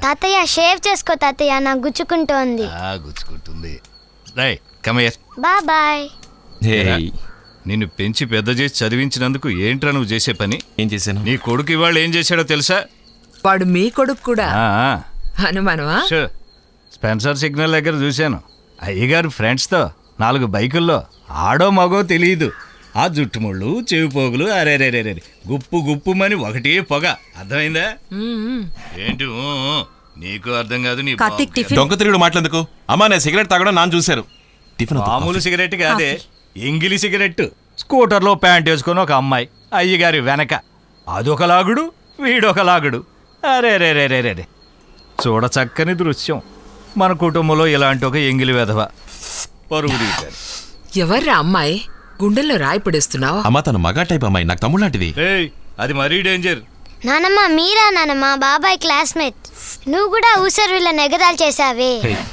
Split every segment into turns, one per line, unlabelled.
తాతయ్య షేవ్ చేసుకో తాతయ్య, నాకు గుచ్చుకుంటోంది.
గుచ్చుకుంటుంది. రేయ్ కమ్ హియర్.
బాయ్.
నిన్ను పెంచి పెద్ద చేసి చదివించినందుకు ఏంట్రా నువ్వు చేసే పని?
ఏం చేశాను?
నీ కొడుకు ఇవాళ ఏం చేశాడో తెలుసా?
వాడు మీ కొడుకు కూడా అనుమానమా?
స్పెన్సర్ సిగ్నల్ దగ్గర చూశాను. అయ్యగారు ఫ్రెండ్స్తో 4 బైకుల్లో ఆడో మగో తెలియదు. ఆ జుట్టుముళ్ళు చెవి పోగులు అరేరేరే గుప్పు గుప్పుమని ఒకటే పొగ. అర్థమైందా? ఏంటి నీకు అర్థం కాదు. నీ
దొంగ తిరుగుడు మాట్లాడేందుకు? అమ్మా నేను సిగరెట్ తాగడం నాన్న చూశారు.
మామూలు సిగరెట్ కాదే, ఎంగిలి సిగరెట్. స్కూటర్లో ప్యాంట్ వేసుకొని ఒక అమ్మాయి అయ్యగారి వెనక. అదొక లాగుడు, వీడొక లాగుడు. అరేరేరేరేరే చూడ చక్కని దృశ్యం. మన కుటుంబంలో ఇలాంటి ఒక ఎంగిలి వెధవ పరుగు తీశారు.
ఎవర్రా అమ్మాయి? గుండెల్లో రాయి పడేస్తున్నావు.
అమ్మా తన మగా టైప్ అమ్మాయి, నాకు తమ్ముడు లాంటిది.
అది మరీ డేంజర్.
నానమ్మ మీరా? నానమ్మ బాబాయ్ క్లాస్మేట్. నువ్వు కూడా ఊసర్ వీళ్ళ ఎగతాలు చేసావే.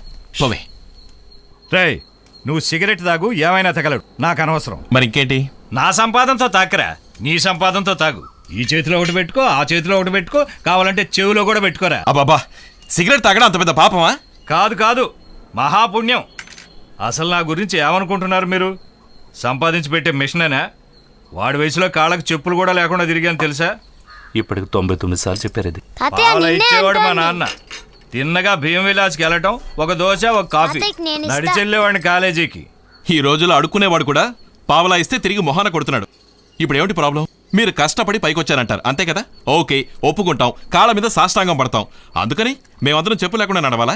రేయ్ నువ్వు సిగరెట్ తాగు, ఏమైనా తగలడు, నాకు అనవసరం.
మరి ఇంకేంటి?
నా సంపాదనతో తాకరా, నీ సంపాదనతో తాగు. ఈ చేతిలో ఒకటి పెట్టుకో, ఆ చేతిలో ఒకటి పెట్టుకో, కావాలంటే చెవులో కూడా పెట్టుకోరా.
అబ్బాబా సిగరెట్ తాగడం అంత పెద్ద పాపమా?
కాదు కాదు, మహాపుణ్యం. అసలు నా గురించి ఏమనుకుంటున్నారు మీరు? సంపాదించి పెట్టే మిషనేనా? వాడి వయసులో కాళ్ళకు చెప్పులు కూడా లేకుండా తిరిగాను తెలుసా?
ఇప్పటికి 99 సార్లు చెప్పారు. ఇది
ఇచ్చేవాడు మా నాన్న. తిన్నగా బియ్యం విలాస్కి వెళ్ళటం, ఒక దోశ ఒక కాఫీ, నడిచెళ్ళేవాడిని కాలేజీకి.
ఈ రోజుల్లో అడుక్కునేవాడు కూడా పావలా ఇస్తే తిరిగి మొహాన కొడుతున్నాడు. ఇప్పుడు ఏమిటి ప్రాబ్లం? మీరు కష్టపడి పైకొచ్చారంటారు అంతే కదా? ఓకే ఒప్పుకుంటాం, కాళ్ళ మీద సాష్టాంగం పడతాం. అందుకని మేమందరం చెప్పు లేకుండా నడవాలా?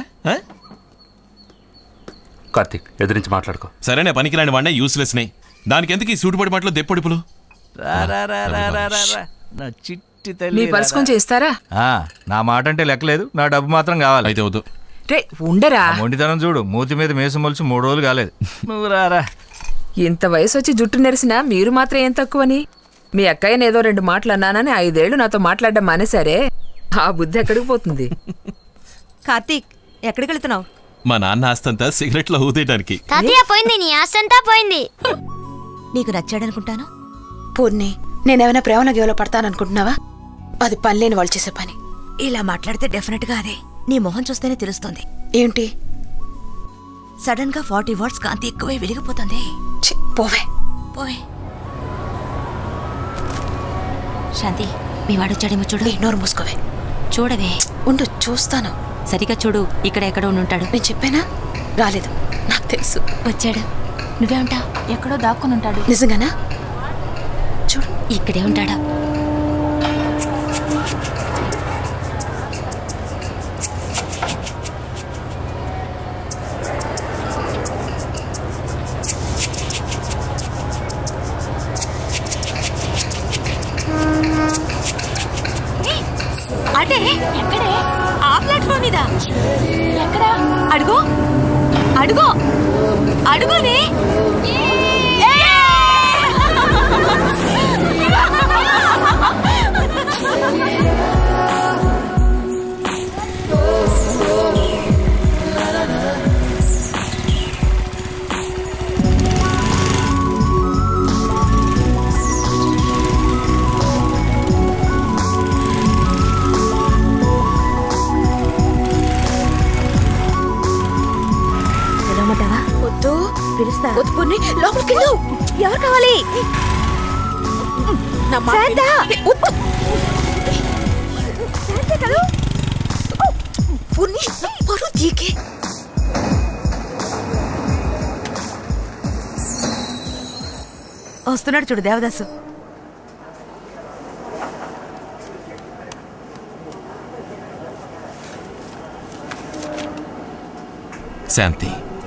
కార్తీక్ ఎదురించి మాట్లాడుకో.
సరేనే పనికిరాని వాడినే యూస్లెస్ నే. దానికి ఎందుకు ఈ సూటుపడి మాటలు దెప్పొడుపులు?
నీ పర్స్ కొంచెం ఇస్తారా?
నా మాట అంటే లెక్కలేదు, నా డబ్బు మాత్రం కావాలి.
అయితే వద్దు.
రే ఉండరా.
మొండితనం చూడు, మూతి మీద మేసం మొలిచి 3 రోజులు కాలేదు. నువ్వు రారా.
ఇంత వయసు వచ్చి జుట్టు నెరిసినా మీరు మాత్రం ఏం తక్కువని? మీ అక్కయ్యని ఏదో 2 మాటలు అన్నానని 5 ఏళ్లు నాతో మాట్లాడడం మానేసరే. ఆ బుద్ధి ఎక్కడికి పోతుంది?
కార్తీక్ ఎక్కడికి వెళ్తున్నావు?
మా నాన్న ఆస్తంతా సిగరెట్లో ఊదేయడానికి.
పోయింది, నీ ఆస్తంతా పోయింది.
నీకు నచ్చాడనుకుంటాను.
పూర్ణి నేనేమైనా ప్రేమలో గేవలో పడతాననుకుంటున్నావా? అది పనిలేని వాళ్ళు చేసే పని.
ఇలా మాట్లాడితే డెఫినెట్ గా అదే. నీ మొహం చూస్తేనే తెలుస్తుంది.
ఏంటి?
సడన్ గా 40 వాట్స్ కాంతి ఎక్కువై వెలిగిపోతుంది.
పోవే
పోవే. శాంతి మీ వాడొచ్చాడేమో చూడు.
నోరు మూసుకోవే.
చూడవే.
ఉండు చూస్తాను.
సరిగా చూడు, ఇక్కడ ఎక్కడో ఉంటాడు.
నేను చెప్పానా? రాలేదు, నాకు తెలుసు.
వచ్చాడు. నువ్వే ఉంటావు. ఎక్కడో దాక్కుని ఉంటాడు.
నిజంగానా? చూడు
ఇక్కడే ఉంటాడా? అటే ఎక్కడే? ఆ ప్లాట్ఫామ్ మీద ఎక్కడ? అడుగు అడుగు అడుగునే. పిలుస్తా.
లోపలికి
ఎవరు కావాలి? వస్తున్నాడు చూడు దేవదాసు.
శాంతి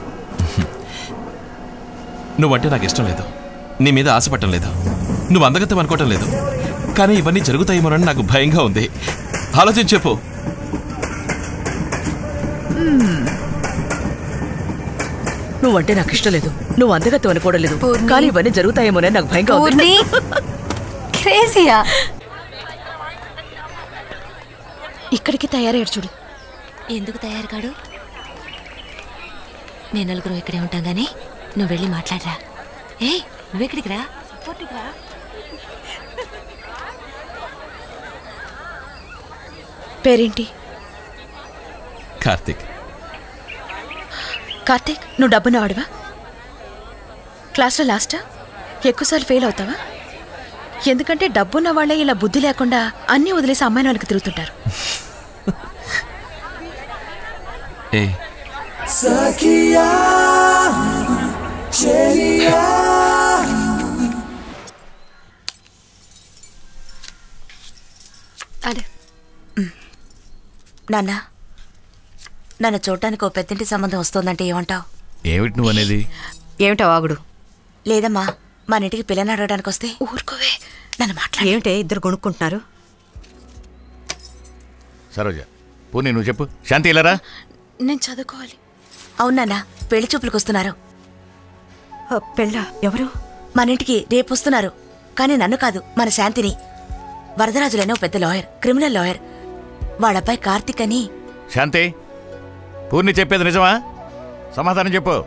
నువ్వంటే నాకు ఇష్టం లేదు, నీ మీద ఆశపడటం లేదు, నువ్వు అందగతం అనుకోవటం లేదు. కానీ ఇవన్నీ జరుగుతాయేమోనని నాకు భయంగా ఉంది. ఆలోచించి చెప్పు.
నువ్వంటే నాకు ఇష్టం లేదు, నువ్వు అందగతం అనుకోవడం లేదు, కానీ ఇవన్నీ జరుగుతాయేమోనని నాకు భయంగా ఉంది.
ఇక్కడికి తయారయ్యాడు చూడు. ఎందుకు తయారు కాడు? నేను 4 ఇక్కడే ఉంటాం గానీ నువ్వు వెళ్ళి మాట్లాడరా. నువ్వెక్కడికి రా.
పేరేంటి?
కార్తీక్.
కార్తీక్, నువ్వు డబ్బున్నవాడివా? క్లాస్లో లాస్టా? ఎక్కువసార్లు ఫెయిల్ అవుతావా? ఎందుకంటే డబ్బున్న వాళ్ళే ఇలా బుద్ధి లేకుండా అన్నీ వదిలేసి అమ్మాయిని వాళ్ళకి తిరుగుతుంటారు.
అదే నాన్న, నన్ను చూడటానికి ఓ పెద్దంటి సంబంధం వస్తోందంటే ఏమంటావు?
ఏమిటి నువ్వు అనేది?
ఏమిటా వాగుడు?
లేదమ్మా, మన ఇంటికి పిల్లని అడగడానికి వస్తే
ఊరుకోవే, నన్ను మాట్లాడు.
ఏమిటే ఇద్దరు కొనుక్కుంటున్నారు?
సరోజ, పోనీ నువ్వు చెప్పు. శాంతి ఇలారా.
నేను చదువుకోవాలి.
అవునా, పెళ్లి చూపులకు వస్తున్నారు.
పెళ్ళ? ఎవరు?
మన ఇంటికి రేపు వస్తున్నారు. కానీ నన్ను కాదు, మన శాంతిని. వరదరాజులైన ఓ పెద్ద లాయర్, క్రిమినల్ లాయర్. వాళ్ళబ్బాయి కార్తీక్ అని.
శాంతి, పూర్ణి చెప్పేది నిజమా? సమాధానం చెప్పు.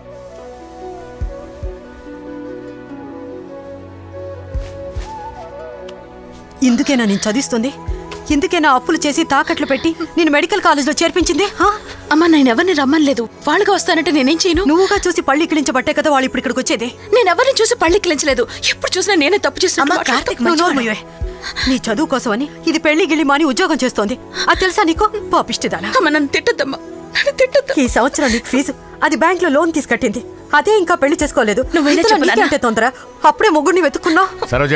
ఇందుకేనా నేను చదివిస్తుంది? ఇందుకేనా అప్పులు చేసి తాకట్లు పెట్టి నేను మెడికల్ కాలేజ్లో చేర్పించింది?
అమ్మా, నేను ఎవరిని రమ్మనలేదు. వాళ్ళుగా వస్తానంటే నేనేం చేయను?
నువ్వుగా చూసి పళ్ళు ఇక్కిలించబట్టే కదా వాళ్ళు ఇప్పుడు ఇక్కడికి వచ్చేది.
నేను ఎవరిని చూసి పళ్ళు ఇక్కిలించలేదు. ఎప్పుడు చూసినా నేనే తప్పు చేసిన.
కార్తీక్
నీ చదువు కోసమని ఇది పెళ్లి గిళ్ళి మాని ఉద్యోగం చేస్తోంది. అది తెలుసా నీకు? పాపిష్టిదానా.
అమ్మ, నన్ను తిట్టద్దమ్మా, నన్ను తిట్టద్దు.
ఈ సంవత్సరం నీకు ఫీజు అది బ్యాంక్ లో లోన్ తీసుకట్టింది. అదే ఇంకా పెళ్లి చేసుకోలేదు. నీకంటే తొందర. అప్పుడే మొగ్గుడిని వెతుక్కున్నా.
సరోజ,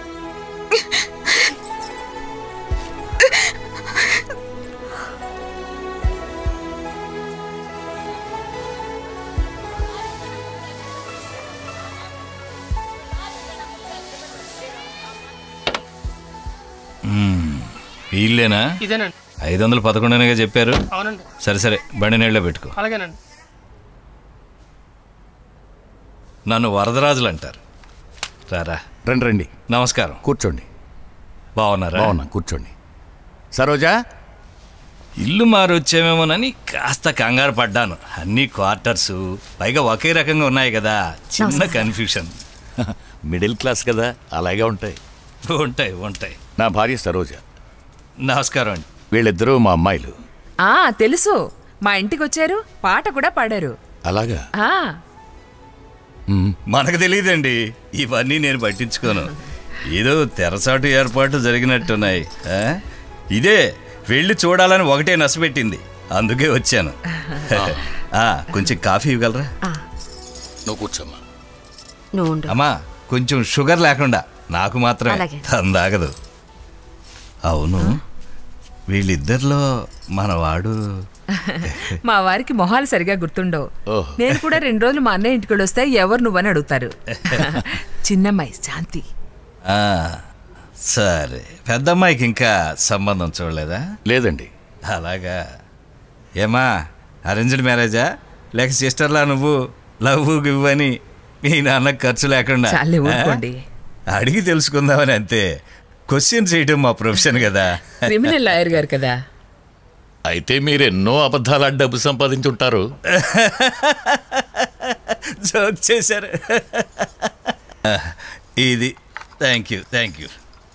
ఇల్లేనా? 511 చెప్పారు. సరే సరే, బండి నీళ్ళలో పెట్టుకో. నన్ను వరదరాజులు అంటారు. రారా. రండి రండి. నమస్కారం. కూర్చోండి. బాగున్నారా? బాగున్నా, కూర్చోండి. సరోజా, ఇల్లు మారొచ్చేమేమోనని కాస్త కంగారు పడ్డాను. అన్ని క్వార్టర్స్ పైగా ఒకే రకంగా ఉన్నాయి కదా, చిన్న కన్ఫ్యూషన్. మిడిల్ క్లాస్ కదా, అలాగే ఉంటాయి. ఉంటాయి ఉంటాయి. నా భార్య సరోజ. నమస్కారం అండి. వీళ్ళిద్దరూ మా అమ్మాయిలు.
తెలుసు, మా ఇంటికి వచ్చారు, పాట కూడా పాడారు.
అలాగా? మనకు తెలియదండి, ఇవన్నీ నేను పట్టించుకోను. ఏదో తెరసాటు ఏర్పాటు జరిగినట్టున్నాయి. ఇదే వెళ్ళి చూడాలని ఒకటే నసపెట్టింది, అందుకే వచ్చాను. కొంచెం కాఫీ ఇవ్వగలరా? నువ్వు కూర్చోమ్మా. అమ్మా, కొంచెం షుగర్ లేకుండా, నాకు మాత్రమే, తందాగదు. అవును, వీళ్ళిద్దరిలో మనవాడు.
మా వారికి మొహాలు సరిగా గుర్తుండవు. నేను కూడా 2 రోజులు మా అన్నయ్య ఇంటికి వస్తే ఎవరు నువ్వని అడుగుతారు. చిన్నమ్మాయి శాంతి.
సరే, పెద్దమ్మాయికి ఇంకా సంబంధం చూడలేదా? లేదండి. అలాగా? ఏమా, అరేంజ్డ్ మ్యారేజా లేక సిస్టర్లా నువ్వు లవ్ ఇవ్వని మీ నాన్నకు ఖర్చు లేకుండా అడిగి తెలుసుకుందామని అంతే. క్వశ్చన్ చేయడం మా ప్రొఫెషన్ కదా.
క్రిమినల్ లాయర్ గారు కదా.
అయితే మీరెన్నో అబద్ధాల డబ్బు సంపాదించుంటారు.
జోక్ చేశారు. ఇది థ్యాంక్ యూ థ్యాంక్ యూ.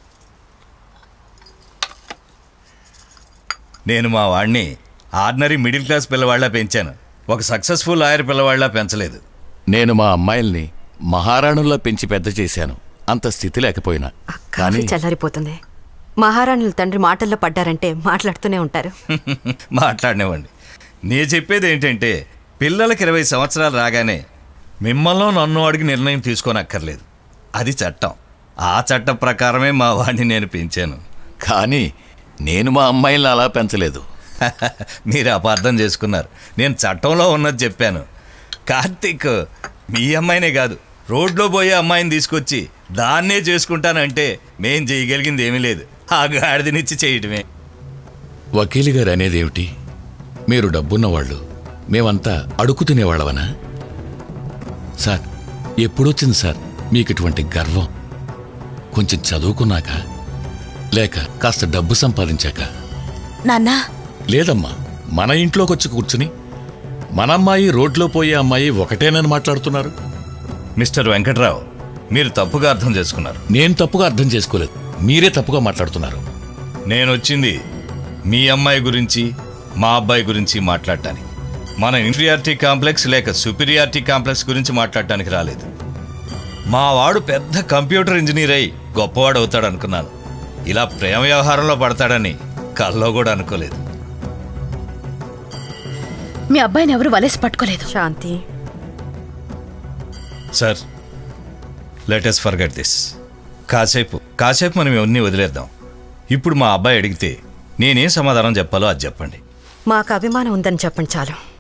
నేను మా వాడిని ఆర్డినరీ మిడిల్ క్లాస్ పిల్లవాళ్ళ పెంచాను, ఒక సక్సెస్ఫుల్ లాయర్ పిల్లవాళ్ళ పెంచలేదు.
నేను మా అమ్మాయిల్ని మహారాణుల్లో పెంచి పెద్ద చేశాను, అంత స్థితి లేకపోయినా.
కానీ చల్లారిపోతుంది. మహారాణుల తండ్రి మాటల్లో పడ్డారంటే మాట్లాడుతూనే ఉంటారు.
మాట్లాడినవ్వండి. నేను చెప్పేది ఏంటంటే, పిల్లలకి 20 సంవత్సరాలు రాగానే మిమ్మల్ని నన్ను అడిగి నిర్ణయం తీసుకోనక్కర్లేదు. అది చట్టం. ఆ చట్టం ప్రకారమే మా వాడిని నేను పెంచాను.
కానీ నేను మా అమ్మాయిల్ని అలా పెంచలేదు.
మీరు అపార్థం చేసుకున్నారు. నేను చట్టంలో ఉన్నది చెప్పాను. కార్తీక్ మీ అమ్మాయినే కాదు, రోడ్లో పోయే అమ్మాయిని తీసుకొచ్చి దాన్నే చేసుకుంటానంటే మేం చేయగలిగింది ఏమీ లేదు. ఆ గాడిదనిచ్చి చేయటమే.
వకీలు గారు అనేది ఏమిటి? మీరు డబ్బున్నవాళ్ళు, మేమంతా అడుగు తినేవాళ్ళవనా? సార్, ఎప్పుడొచ్చింది సార్ మీకు ఇటువంటి గర్వం? కొంచెం చదువుకున్నాక, లేక కాస్త డబ్బు సంపాదించాక?
నాన్నా,
లేదమ్మా, మన ఇంట్లోకొచ్చి కూర్చుని మన అమ్మాయి రోడ్లో పోయే అమ్మాయి ఒకటేనని మాట్లాడుతున్నారు.
మిస్టర్ వెంకట్రావు, మీరు తప్పుగా అర్థం చేసుకున్నారు.
నేను తప్పుగా అర్థం చేసుకోలేదు, మీరే తప్పుగా మాట్లాడుతున్నారు.
నేను వచ్చింది మీ అమ్మాయి గురించి, మా అబ్బాయి గురించి మాట్లాడటానికి, మన ఇన్ఫీరియారిటీ కాంప్లెక్స్ లేక సుపీరియారిటీ కాంప్లెక్స్ గురించి మాట్లాడటానికి రాలేదు. మా వాడు పెద్ద కంప్యూటర్ ఇంజనీర్ అయి గొప్పవాడు అవుతాడు అనుకున్నాను. ఇలా ప్రేమ వ్యవహారంలో పడతాడని కల్లో కూడా అనుకోలేదు.
మీ అబ్బాయిని ఎవరు వలేసి పట్టుకోలేదు.
Shanti,
sir, let us forget this. కాసేపు మనం ఇవన్నీ వదిలేద్దాం. ఇప్పుడు మా అబ్బాయి అడిగితే నేనేం సమాధానం చెప్పాలో అది చెప్పండి.
మాకు అభిమానం ఉందని చెప్పండి చాలు.